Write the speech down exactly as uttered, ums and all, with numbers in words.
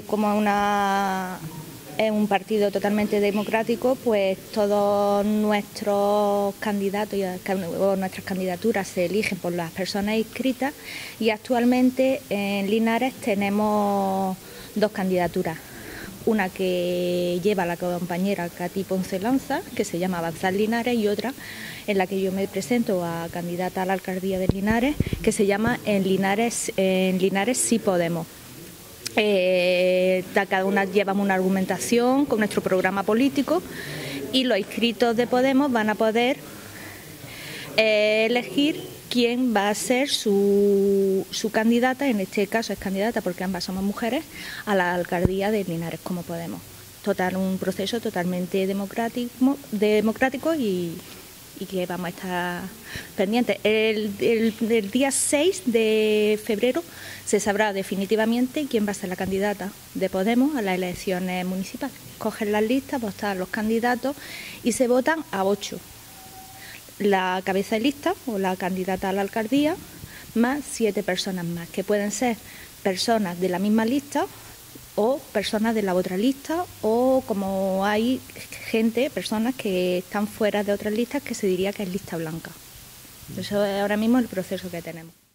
como una, es un partido totalmente democrático, pues todos nuestros candidatos o nuestras candidaturas se eligen por las personas inscritas y actualmente en Linares tenemos dos candidaturas. Una que lleva la compañera Katy Ponce Lanza, que se llama Avanzar Linares, y otra en la que yo me presento a candidata a la alcaldía de Linares, que se llama En Linares, en Linares sí podemos. Eh, cada una llevamos una argumentación con nuestro programa político y los inscritos de Podemos van a poder eh, elegir quién va a ser su, su candidata, en este caso es candidata porque ambas somos mujeres, a la alcaldía de Linares como Podemos. Total, un proceso totalmente democrático, democrático y, y que vamos a estar pendientes. El, el, el día seis de febrero se sabrá definitivamente quién va a ser la candidata de Podemos a las elecciones municipales. Cogen las listas, votan los candidatos y se votan a ocho. La cabeza de lista o la candidata a la alcaldía más siete personas más, que pueden ser personas de la misma lista o personas de la otra lista, o como hay gente, personas que están fuera de otras listas, que se diría que es lista blanca. Eso es ahora mismo el proceso que tenemos.